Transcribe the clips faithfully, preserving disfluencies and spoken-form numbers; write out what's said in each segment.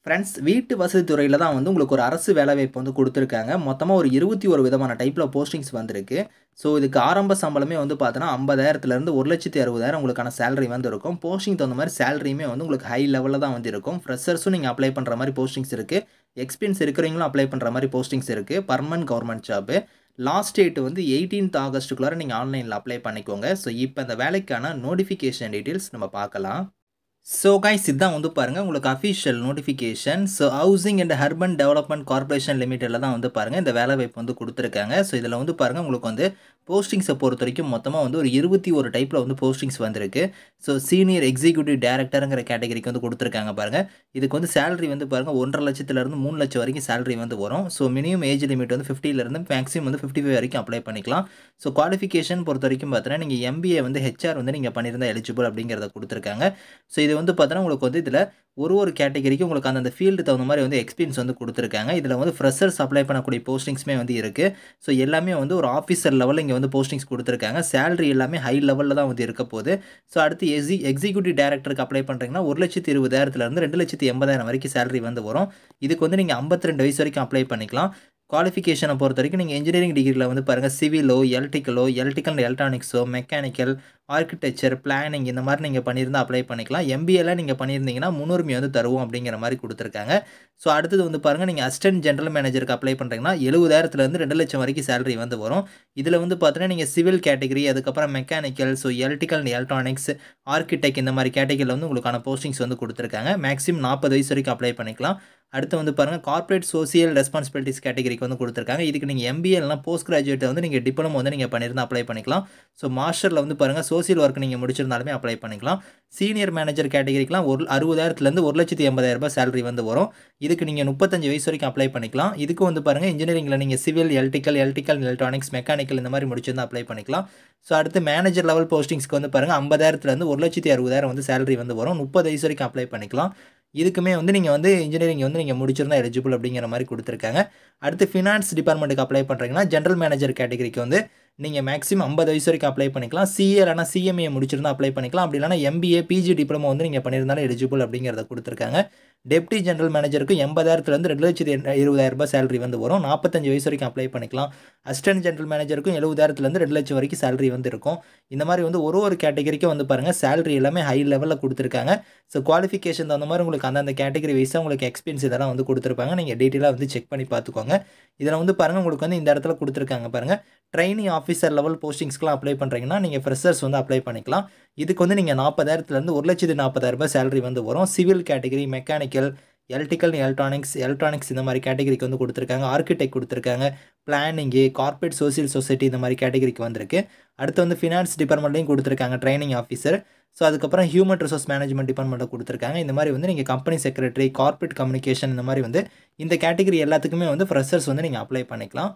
Friends, வீட்டு வசதி துறையில தான் வந்து உங்களுக்கு ஒரு அரசு வேலைவாய்ப்பு வந்து குடுத்துருக்காங்க. மொத்தமா ஒரு இருபத்தி ஒன்று விதமான டைப்ல போஸ்டிங்ஸ் வந்திருக்கு. ஸோ, இதுக்கு ஆரம்ப சம்பளமே வந்து பார்த்தோன்னா, ஐம்பதாயிரம் ஒரு லட்சத்தி அறுபதாயிரம் உங்களுக்கான சேலரி வந்து இருக்கும். போஸ்டிங் தகுந்த மாரி சேலரியுமே வந்து உங்களுக்கு ஹை லெவல்ல தான் வந்து இருக்கும். ஃப்ரெஷர்ஸும் நீங்க அப்ளை பண்ற மாரி போஸ்டிங்ஸ் இருக்கு. எக்ஸ்பீரியன்ஸ் இருக்கிறவங்களும் அப்ளை பண்ற மாரி போஸ்டிங்ஸ் இருக்கு. Permanent government job. Last date வந்து பதினெட்டாம் ஆகஸ்ட்டுக்குள்ளார நீங்க ஆன்லைன்ல அப்ளை பண்ணிக்கோங்க. ஸோ, இப்ப இந்த வேலைக்கான நோட்டிஃபிகேஷன் டீட்டெயில்ஸ் நம்ம பார்க்கலாம். ஸோ கைஸ், இதான் வந்து பாருங்க உங்களுக்கு official notification. So housing and urban development corporation லிமிடெட்ல தான் வந்து பாருங்க இந்த வேலைவாய்ப்பு வந்து குடுத்துருக்காங்க. ஸோ இதில வந்து பாருங்க உங்களுக்கு வந்து போஸ்டிங்ஸ பொறுத்தவரைக்கும் மொத்தமா வந்து ஒரு இருபத்தி ஒன்று டைப்ல வந்து போஸ்டிங்ஸ் வந்திருக்கு. ஸோ சீனியர் எக்ஸிக்யூட்டிவ் டைரக்டர்ங்கிற கேட்டகரிக்கு வந்து குடுத்துருக்காங்க பாருங்க. இதுக்கு வந்து சேலரி வந்து பாருங்க ஒன்றரை லட்சத்திலிருந்து மூன்று லட்சம் வரைக்கும் சேலரி வந்து வரும். ஸோ மினிமம் ஏஜ் லிமிட் வந்து ஐம்பதிலிருந்து மேக்ஸிமம் வந்து ஐம்பத்தி ஐந்து வரைக்கும் அப்ளை பண்ணிக்கலாம். ஸோ குவாலிஃபிகேஷன் பொறுத்தவரைக்கும் பார்த்தீங்கன்னா, நீங்க எம்பிஏ வந்து ஹெச்ஆர் வந்து நீங்க பண்ணியிருந்தா எலிஜிபிள் அப்படிங்கிறத குடுத்துருக்காங்க. ஸோ இது வந்து பார்த்தீங்கன்னா, உங்களுக்கு வந்து இதில ஒரு ஒரு கேட்டகரிக்கும் உங்களுக்கு அந்தந்த ஃபீல்டு தகுந்த மாரி வந்து எக்ஸ்பீரியன்ஸ் வந்து குடுத்துருக்காங்க. இதில வந்து ஃப்ரெஷர்ஸ் அப்ளை பண்ணக்கூடிய போஸ்டிங்ஸுமே வந்து இருக்கு. ஸோ எல்லாமே வந்து ஒரு ஆஃபீசர் லெவல்ல இங்க வந்து போஸ்டிங்ஸ் குடுத்துருக்காங்க. சேலரி எல்லாமே ஹை லெவல்ல தான் வந்து இருக்க போது. ஸோ அடுத்து எக்ஸி எக்ஸிக்யூட்டிவ் டைரக்டருக்கு அப்ளை பண்றீங்கன்னா, ஒரு லட்சத்தி இருபதாயிரத்திலிருந்து இரண்டு லட்சத்தி எண்பதாயிரம் வரைக்கும் சேலரி வந்து வரும். இதுக்கு வந்து நீங்க ஐம்பத்தி இரண்டு வயசு வரைக்கும் அப்ளை பண்ணிக்கலாம். குவாலிஃபிகேஷன பொறுத்தவரைக்கும் நீங்க இன்ஜினியரிங் டிகிரில வந்து பாருங்க சிவிலோ, எலக்ட்ரிக்கலோ, எலக்ட்ரிக்கல் அண்ட் எலக்ட்ரானிக்ஸோ, மெக்கானிக்கல், ஆர்க்கிடெக்சர், பிளானிங் இந்த மாரி நீங்க பண்ணியிருந்தா அப்ளை பண்ணிக்கலாம். எம்பிஏல நீங்க பண்ணியிருந்தீங்கன்னா முன்னுரிமை வந்து தருவோம் அப்படிங்கிற மாரி குடுத்துருக்காங்க. ஸோ அடுத்தது வந்து பாருங்க நீங்க அசிஸ்டன்ட் ஜெனரல் மேனேஜருக்கு அப்ளை பண்றீங்கன்னா, எழுபதாயிரத்திலிருந்து இரண்டு லட்சம் வரைக்கும் சேலரி வந்து வரும். இதில வந்து பார்த்தீங்கன்னா, நீங்க சிவில் கேட்டகரி, அதுக்கப்புறம் mechanical, so electrical and electronics, architect இந்த மாரி கேட்டகரில வந்து உங்களுக்கான போஸ்டிங்ஸ் வந்து குடுத்துருக்காங்க. மேக்ஸிமம் நாற்பது வயசு வரைக்கும் அப்ளை பண்ணிக்கலாம். அடுத்து வந்து பாருங்க கார்ப்பரேட் சோசியல் ரெஸ்பான்சிபிலிட்டீஸ் கேட்டகரிக்கு வந்து குடுத்துருக்காங்க. இதுக்கு நீங்க எம்பிஏ இல்லனா போஸ்ட் கிராஜுவேட் வந்து நீங்க டிப்ளமோ வந்து நீங்க பண்ணியிருந்தா அப்ளை பண்ணிக்கலாம். ஸோ மாஸ்டர்ல வந்து பாருங்க சோசியல் ஒர்க் நீங்க முடிச்சிருந்தாலுமே அப்ளை பண்ணிக்கலாம். சீனியர் மேனேஜர் கேட்டகரிக்குலாம் ஒரு அறுபதாயிரத்திலிருந்து ஒரு லட்சத்தி எண்பதாயிரம் சேலரி வந்து வரும். இதுக்கு நீங்க முப்பத்தி ஐந்து வயசு வரைக்கும் அப்ளை பண்ணிக்கலாம். இதுக்கு வந்து பாருங்க இன்ஜினியரிங்ல நீங்க civil, electrical, electrical electronics, mechanical இந்த மாரி முடிச்சிருந்தா அப்ளை பண்ணிக்கலாம். ஸோ அடுத்து மேனேஜர் லெவல் போஸ்டிங்ஸ்க்கு வந்து பாருங்க ஐம்பதாயிரத்திலிருந்து ஒரு லட்சத்தி அறுபதாயிரம் வந்து சேலரி வந்து வரும். முப்பது வயசு வரைக்கும் அப்ளை பண்ணிக்கலாம். இதுக்குமே வந்து நீங்க வந்து இன்ஜினியரிங் வந்து நீங்க முடிச்சிருந்தா எலிஜிபிள் அப்படிங்கிற மாரி குடுத்துருக்காங்க. அடுத்து ஃபினான்ஸ் டிபார்ட்மென்ட்க்கு அப்ளை பண்றீங்கன்னா, ஜெனரல் மேனேஜர் கேட்டகரிக்கு வந்து நீங்க மேக்ஸிமம் ஐம்பது வயசு வரைக்கும் அப்ளை பண்ணிக்கலாம். சிஏ இல்லனா சிஎம்ஏ முடிச்சிருந்தா அப்ளை பண்ணிக்கலாம். அப்படி இல்லனா எம்பிஏ, பிஜி டிப்ளமோ வந்து நீங்க பண்ணியிருந்தாலும் எலிஜிபிள் அப்படிங்கிறத குடுத்துருக்காங்க. டெப்டி ஜெனரல் மேனேஜருக்கு எண்பதாயிரத்திலிருந்து இரண்டு லட்சத்தி இருபதாயிரம் சேலரி வந்து வரும். நாற்பத்தி ஐந்து வயசு வரைக்கும் அப்ளை பண்ணிக்கலாம். அசிஸ்டன்ட் ஜெனரல் மேனேஜருக்கும் எழுபதாயிரத்திலிருந்து இரண்டு லட்சம் வரைக்கும் சேலரி வந்து இருக்கும். இந்த மாரி வந்து ஒரு ஒரு கேட்டகரிக்கும் வந்து பாருங்க சேலரி எல்லாமே ஹை லெவல்ல குடுத்துருக்காங்க. ஸோ குவாலிஃபிகேஷன் தகுந்த மாரி உங்களுக்கு அந்தந்த கேட்டகரி வைஸா உங்களுக்கு எக்ஸ்பீரியன்ஸ் இதெல்லாம் வந்து குடுத்துருப்பாங்க. நீங்க டீட்டெயிலா வந்து செக் பண்ணி பார்த்துக்கோங்க. இதில வந்து பாருங்க உங்களுக்கு வந்து இந்த இடத்துல குடுத்துருக்காங்க பாருங்க. ட்ரெய்னி ஆஃபீசர் லெவல் போஸ்டிங்ஸ்க்குலாம் அப்ளை பண்றீங்கன்னா, நீங்க ஃப்ரெஷர்ஸ் வந்து அப்ளை பண்ணிக்கலாம். இதுக்கு வந்து நீங்க நாற்பதாயிரத்திலிருந்து ஒரு லட்சத்தி நாற்பதாயிரம் சேலரி வந்து வரும். Civil category, mechanical, electrical, electronics, electronics இந்த மாரி கேட்டகரிக்கு வந்து குடுத்துருக்காங்க. ஆர்க்கிடெக்ட் குடுத்துருக்காங்க. பிளானிங்கு, கார்ப்பரேட் சோசியல் சொசைட்டி இந்த மாரி கேட்டகரிக்கு வந்திருக்கு. அடுத்து வந்து ஃபினான்ஸ் டிபார்ட்மென்ட்லயும் குடுத்துருக்காங்க ட்ரெய்னிங் ஆஃபீசர். ஸோ அதுக்கப்புறம் ஹியூமன் ரிசோர்ஸ் மேனேஜ்மென்ட் டிபார்ட்மென்ட்ல குடுத்துருக்காங்க. இந்த மாரி வந்து நீங்க கம்பெனி செக்ரட்டரி, கார்ப்பரேட் கம்யூனிகேஷன் இந்த மாரி வந்து இந்த கேட்டகரி எல்லாத்துக்குமே வந்து ஃப்ரெஷர்ஸ் வந்து நீங்க அப்ளை பண்ணிக்கலாம்.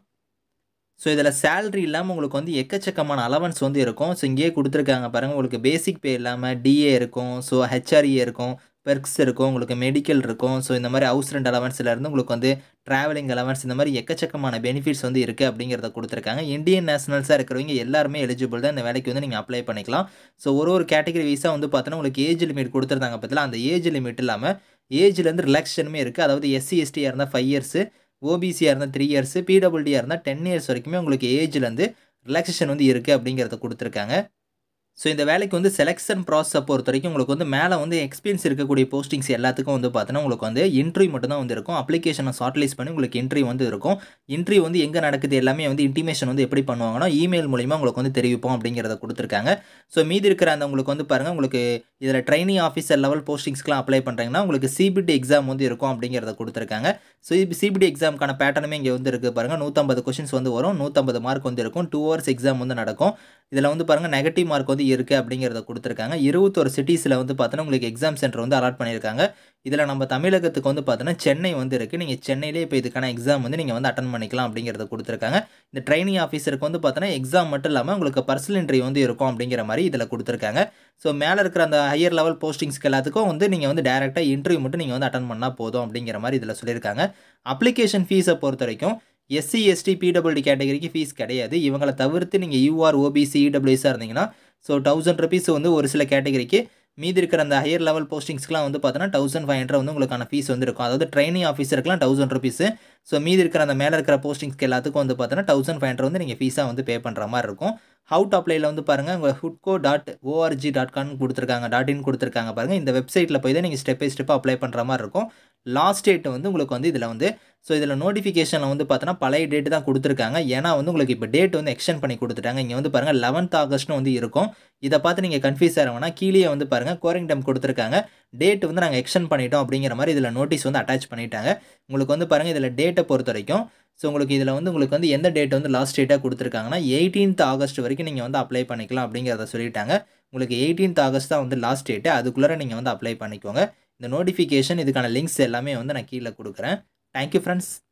ஸோ இதில சேலரி இல்லாம உங்களுக்கு வந்து எக்கச்சக்கமான அலவன்ஸ் வந்து இருக்கும். ஸோ இங்கேயே குடுத்துருக்காங்க பாருங்க. உங்களுக்கு பேசிக் பே இல்லாம டிஏ இருக்கும். ஸோ ஹெச்ஆர்ஏ இருக்கும். பெர்க்ஸ் இருக்கும். உங்களுக்கு மெடிக்கல் இருக்கும். ஸோ இந்த மாரி ஹவுஸ் ரெண்ட் அலவன்ஸ்ல இருந்து உங்களுக்கு வந்து டிராவலிங் அலவன்ஸ் இந்த மாரி எக்கச்சக்கமான பெனிஃபிட்ஸ் வந்து இருக்கு அப்படிங்கிறத குடுத்துருக்காங்க. இந்தியன் நேஷனல்ஸா இருக்கிறவங்க எல்லாருமே எலிஜிபிள் தான் இந்த வேலைக்கு வந்து நீங்க அப்ளை பண்ணிக்கலாம். ஸோ ஒரு ஒரு கேட்டகரி வைஸா வந்து பார்த்தோன்னா, உங்களுக்கு ஏஜ் லிமிட் குடுத்துருந்தாங்க பாத்தீங்களா, அந்த ஏஜ் லிமிட் இல்லாம ஏஜ்லேருந்து ரிலாக்சேஷனுமே இருக்கு. அதாவது எஸ்சி, எஸ்டியா இருந்தா ஐந்து இயர்ஸ், ஓபிசியா இருந்தா மூன்று இயர்ஸ், பிடபிள்யூடியா இருந்தா பத்து இயர்ஸ் வரைக்குமே உங்களுக்கு ஏஜ்லேருந்து ரிலாக்சேஷன் வந்து இருக்கு அப்படிங்கிறத குடுத்துருக்காங்க. ஸோ இந்த வேலைக்கு வந்து செலக்ஷன் ப்ராசஸ பொறுத்தவரைக்கும் உங்களுக்கு வந்து மேல வந்து எக்ஸ்பீரியன்ஸ் இருக்கக்கூடிய போஸ்டிங்ஸ் எல்லாத்துக்கும் வந்து பார்த்தீங்கன்னா, உங்களுக்கு வந்து இன்டர்வியூ மட்டும் தான் வந்து இருக்கும். அப்ளிகேஷன ஷார்ட் பண்ணி உங்களுக்கு இன்டர்வியூ வந்து இருக்கும். இன்டர்வியூ வந்து எங்க நடக்குது எல்லாமே வந்து இன்டிமேஷன் வந்து எப்படி பண்ணுவாங்கன்னா, இமெயில் மூலியமா உங்களுக்கு வந்து தெரிவிப்போம் அப்படிங்கிறத குடுத்துருக்காங்க. ஸோ மீதி இருக்கிற அந்த உங்களுக்கு வந்து பாருங்க, உங்களுக்கு இதில ட்ரெய்னி ஆஃபீசர் லெவல் போஸ்டிங்ஸ்க்குலாம் அப்ளை பண்றீங்கன்னா, உங்களுக்கு சிபிடி எக்ஸாம் வந்து இருக்கும் அப்படிங்கிறத குடுத்துருக்காங்க. ஸோ சிபிடி எக்ஸாம்க்கான பேட்டர்னுமே இங்க வந்து இருக்கு பாருங்க. நூற்று ஐம்பது கொஸ்டின்ஸ் வந்து வரும். நூற்று ஐம்பது மார்க் வந்து இருக்கும். இரண்டு ஹவர்ஸ் எக்ஸாம் வந்து நடக்கும். இதில வந்து பாருங்க நெகட்டிவ் மார்க் வந்து இருக்கு அப்படிங்கிறத குடுத்துருக்காங்க. இருபத்தி ஒன்று சிட்டீஸ்ல வந்து பார்த்தீங்கன்னா, உங்களுக்கு எக்ஸாம் சென்டர் வந்து அலாட் பண்ணியிருக்காங்க. இதில நம்ம தமிழகத்துக்கு வந்து பார்த்தீங்கன்னா, சென்னை வந்து இருக்கு. நீங்க சென்னையிலேயே இப்ப இதுக்கான எக்ஸாம் வந்து நீங்க வந்து அட்டெண்ட் பண்ணிக்கலாம் அப்படிங்கிறத குடுத்துருக்காங்க. இந்த ட்ரெய்னி ஆஃபீசருக்கு வந்து பார்த்தீங்கன்னா, எக்ஸாம் மட்டும் இல்லாம உங்களுக்கு பர்சனல் இன்டர்வியூ வந்து இருக்கும் அப்படிங்கிற மாரி இதில குடுத்துருக்காங்க. ஸோ மேல இருக்கிற அந்த ஹையர் லெவல் போஸ்டிங்ஸ்க்கு எல்லாத்துக்கும் வந்து நீங்க வந்து டைரக்ட்டா இன்டர்வியூ மட்டும் நீங்க வந்து அட்டெண்ட் பண்ணா போதும் அப்படிங்கிற மாரி இதில சொல்லியிருக்காங்க. அப்ளிகேஷன் ஃபீஸ பொறுத்தவரைக்கும் எஸ்சி, எஸ்டி, பிடபிள்யூடி கேட்டகரிக்கு ஃபீஸ் கிடையாது. இவங்கள தவிர்த்து நீங்க யூஆர், ஓபிசி, இடபிள்யூஎஸ்ஸா இருந்தீங்கன்னா, ஸோ ஆயிரம் ரூபாய் வந்து ஒரு சில கேட்டகரிக்கு மீதி இருக்கிற அந்த ஹையர் லெவல் போஸ்டிங்ஸ்க்குலாம் வந்து பார்த்தீங்கன்னா தௌசண்ட் ஃபைவ் ஹண்ட்ரட் வந்து உங்களுக்கான ஃபீஸ் வந்து இருக்கும். அதாவது ட்ரைனிங் ஆஃபீஸருக்குலாம் தௌசண்ட் ருபீஸு. ஸோ மீதி இருக்கிற அந்த மேலே இருக்கிற போஸ்டிங்ஸ்க்கு எல்லாத்துக்கும் வந்து பார்த்தீங்கன்னா தௌசண்ட் ஃபைவ் ஹண்ட்ரட் வந்து நீங்கள் ஃபீஸாக வந்து பே பண்ணுற மாதிரி இருக்கும். ஹவு டு அப்ளைல வந்து பாருங்கள், உங்கள் ஹுட்கோ டாட் ஓஆர்ஜி டாட் கான் கொடுத்துருக்காங்க, டாட் இன் கொடுத்துருக்காங்க பாருங்கள். இந்த வெப்சைட்டில் போய் தான் நீங்கள் ஸ்டெப் பை ஸ்டெப்பாக அப்ளை பண்ணுற மாதிரி இருக்கும். லாஸ்ட் டேட் வந்து உங்களுக்கு வந்து இதில் வந்து ஸோ இதில் நோட்டிஃபிகேஷனில் வந்து பார்த்தோன்னா பழைய டேட்டு தான் கொடுத்துருக்காங்க. ஏன்னா வந்து உங்களுக்கு இப்போ டேட் வந்து எக்ஸ்டெண்ட் பண்ணி கொடுத்துட்டாங்க. இங்கே வந்து பாருங்கள் லெவன்த் ஆகஸ்ட்னு வந்து இருக்கும். இதை பார்த்து நீங்கள் கன்ஃபியூஸ் ஆக வேணா, கீழே வந்து பாருங்கள் குவாரண்டைன் கொடுத்துருக்காங்க. டேட் வந்து நாங்கள் எக்ஸ்டெண்ட் பண்ணிட்டோம் அப்படிங்கிற மாதிரி இதில் நோட்டீஸ் வந்து அட்டாச் பண்ணிட்டாங்க. உங்களுக்கு வந்து பாருங்கள் இதில் டேட்டை பொறுத்த வரைக்கும் ஸோ உங்களுக்கு இதில் வந்து உங்களுக்கு வந்து எந்த டேட் வந்து லாஸ்ட் டேட்டாக கொடுத்துருக்காங்கன்னா எயிட்டீன்த் ஆகஸ்ட் வரைக்கும் நீங்கள் வந்து அப்ளை பண்ணிக்கலாம் அப்படிங்கிறத சொல்லிட்டாங்க. உங்களுக்கு எயிட்டீன்த் ஆகஸ்ட் தான் வந்து லாஸ்ட் டேட்டு. அதுக்குள்ளே நீங்கள் வந்து அப்ளை பண்ணிக்கோங்க. இந்த நோட்டிஃபிகேஷன் இதுக்கான லிங்க்ஸ் எல்லாமே வந்து நான் கீழே கொடுக்குறேன். Thank you friends.